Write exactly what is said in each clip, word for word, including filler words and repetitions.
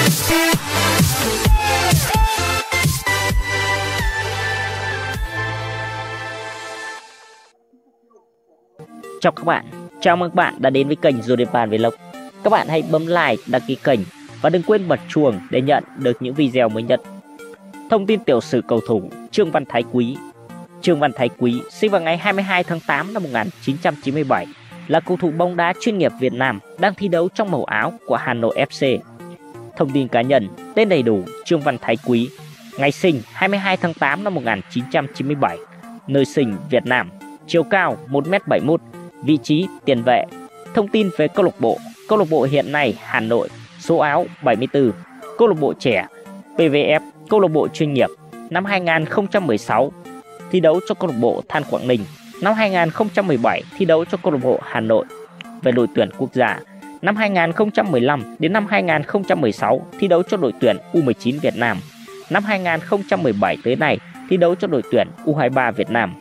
Chào các bạn, chào mừng các bạn đã đến với kênh Zodiac Vlog. Các bạn hãy bấm like, đăng ký kênh và đừng quên bật chuông để nhận được những video mới nhất. Thông tin tiểu sử cầu thủ Trương Văn Thái Quý. Trương Văn Thái Quý sinh vào ngày hai mươi hai tháng tám năm một nghìn chín trăm chín mươi bảy, là cầu thủ bóng đá chuyên nghiệp Việt Nam đang thi đấu trong màu áo của Hà Nội ép xê. Thông tin cá nhân: tên đầy đủ Trương Văn Thái Quý, ngày sinh hai mươi hai tháng tám năm một nghìn chín trăm chín mươi bảy, nơi sinh Việt Nam, chiều cao một mét bảy mươi mốt, vị trí tiền vệ. Thông tin về câu lạc bộ: câu lạc bộ hiện nay Hà Nội, số áo bảy mươi tư, câu lạc bộ trẻ pê vê ép, câu lạc bộ chuyên nghiệp. Năm hai nghìn không trăm mười sáu thi đấu cho câu lạc bộ Than Quảng Ninh. Năm hai nghìn không trăm mười bảy thi đấu cho câu lạc bộ Hà Nội. Về đội tuyển quốc gia: năm hai nghìn không trăm mười lăm đến năm hai nghìn không trăm mười sáu thi đấu cho đội tuyển u mười chín Việt Nam. Năm hai nghìn không trăm mười bảy tới nay thi đấu cho đội tuyển u hai mươi ba Việt Nam.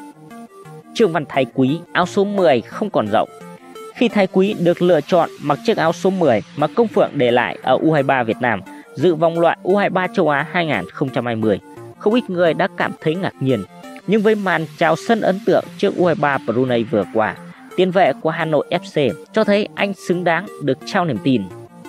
Trương Văn Thái Quý, áo số mười không còn rộng. Khi Thái Quý được lựa chọn mặc chiếc áo số mười mà Công Phượng để lại ở u hai mươi ba Việt Nam dự vòng loại u hai mươi ba châu Á hai nghìn không trăm hai mươi, không ít người đã cảm thấy ngạc nhiên. Nhưng với màn chào sân ấn tượng trước u hai mươi ba Brunei vừa qua, tiền vệ của Hà Nội ép xê cho thấy anh xứng đáng được trao niềm tin.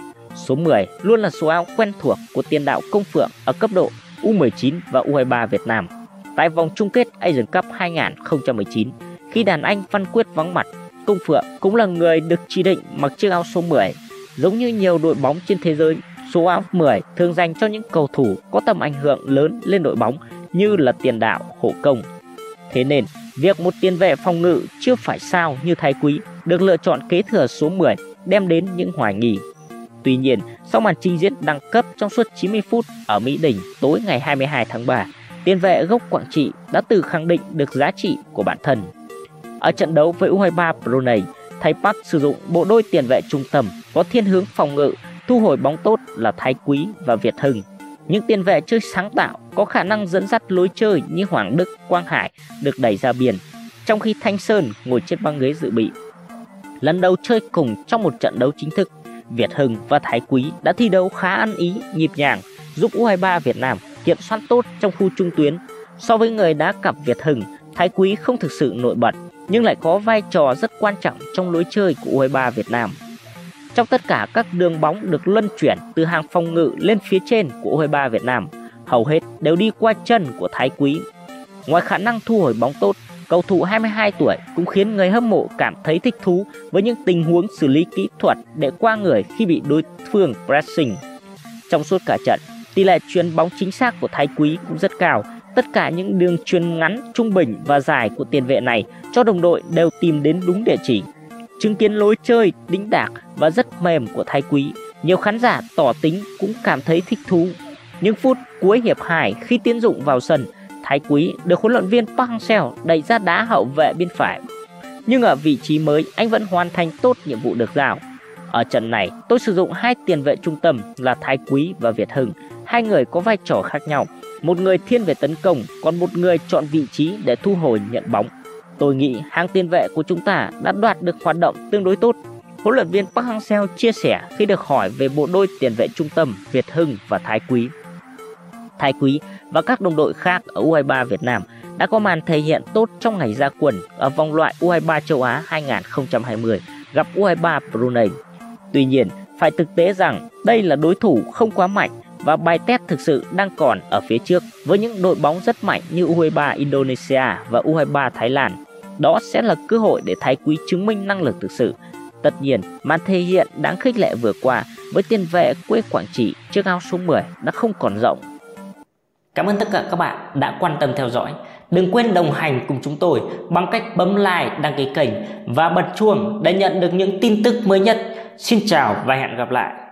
Số mười luôn là số áo quen thuộc của tiền đạo Công Phượng ở cấp độ u mười chín và u hai mươi ba Việt Nam. Tại vòng chung kết Asian Cup hai nghìn không trăm mười chín, khi đàn anh Văn Quyết vắng mặt, Công Phượng cũng là người được chỉ định mặc chiếc áo số mười. Giống như nhiều đội bóng trên thế giới, số áo mười thường dành cho những cầu thủ có tầm ảnh hưởng lớn lên đội bóng như là tiền đạo, hậu công. Thế nên, việc một tiền vệ phòng ngự chưa phải sao như Thái Quý được lựa chọn kế thừa số mười đem đến những hoài nghi. Tuy nhiên, sau màn trình diễn đẳng cấp trong suốt chín mươi phút ở Mỹ Đình tối ngày hai mươi hai tháng ba, tiền vệ gốc Quảng Trị đã tự khẳng định được giá trị của bản thân. Ở trận đấu với u hai mươi ba Brunei, Thái Park sử dụng bộ đôi tiền vệ trung tâm có thiên hướng phòng ngự, thu hồi bóng tốt là Thái Quý và Việt Hưng. Những tiền vệ chơi sáng tạo có khả năng dẫn dắt lối chơi như Hoàng Đức, Quang Hải được đẩy ra biên, trong khi Thanh Sơn ngồi trên băng ghế dự bị. Lần đầu chơi cùng trong một trận đấu chính thức, Việt Hưng và Thái Quý đã thi đấu khá ăn ý, nhịp nhàng, giúp u hai mươi ba Việt Nam kiểm soát tốt trong khu trung tuyến. So với người đá cặp Việt Hưng, Thái Quý không thực sự nổi bật nhưng lại có vai trò rất quan trọng trong lối chơi của u hai mươi ba Việt Nam. Trong tất cả các đường bóng được luân chuyển từ hàng phòng ngự lên phía trên của u hai mươi ba Việt Nam, hầu hết đều đi qua chân của Thái Quý. Ngoài khả năng thu hồi bóng tốt, cầu thủ hai mươi hai tuổi cũng khiến người hâm mộ cảm thấy thích thú với những tình huống xử lý kỹ thuật để qua người khi bị đối phương pressing. Trong suốt cả trận, tỷ lệ chuyền bóng chính xác của Thái Quý cũng rất cao. Tất cả những đường chuyền ngắn, trung bình và dài của tiền vệ này cho đồng đội đều tìm đến đúng địa chỉ. Chứng kiến lối chơi đĩnh đạc và rất mềm của Thái Quý, nhiều khán giả tỏ tính cũng cảm thấy thích thú. Những phút cuối hiệp hai, khi tiến dụng vào sân, Thái Quý được huấn luyện viên Park Hang-seo đẩy ra đá hậu vệ bên phải. Nhưng ở vị trí mới, anh vẫn hoàn thành tốt nhiệm vụ được giao. Ở trận này, tôi sử dụng hai tiền vệ trung tâm là Thái Quý và Việt Hưng. Hai người có vai trò khác nhau. Một người thiên về tấn công, còn một người chọn vị trí để thu hồi nhận bóng. Tôi nghĩ hàng tiền vệ của chúng ta đã đoạt được hoạt động tương đối tốt. Huấn luyện viên Park Hang-seo chia sẻ khi được hỏi về bộ đôi tiền vệ trung tâm Việt Hưng và Thái Quý. Thái Quý và các đồng đội khác ở u hai mươi ba Việt Nam đã có màn thể hiện tốt trong ngày ra quân ở vòng loại u hai mươi ba châu Á hai nghìn không trăm hai mươi gặp u hai mươi ba Brunei. Tuy nhiên, phải thực tế rằng đây là đối thủ không quá mạnh và bài test thực sự đang còn ở phía trước với những đội bóng rất mạnh như u hai mươi ba Indonesia và u hai mươi ba Thái Lan. Đó sẽ là cơ hội để Thái Quý chứng minh năng lực thực sự. Tất nhiên, màn thể hiện đáng khích lệ vừa qua với tiền vệ quê Quảng Trị chiếc áo số mười đã không còn rộng. Cảm ơn tất cả các bạn đã quan tâm theo dõi. Đừng quên đồng hành cùng chúng tôi bằng cách bấm like, đăng ký kênh và bật chuông để nhận được những tin tức mới nhất. Xin chào và hẹn gặp lại.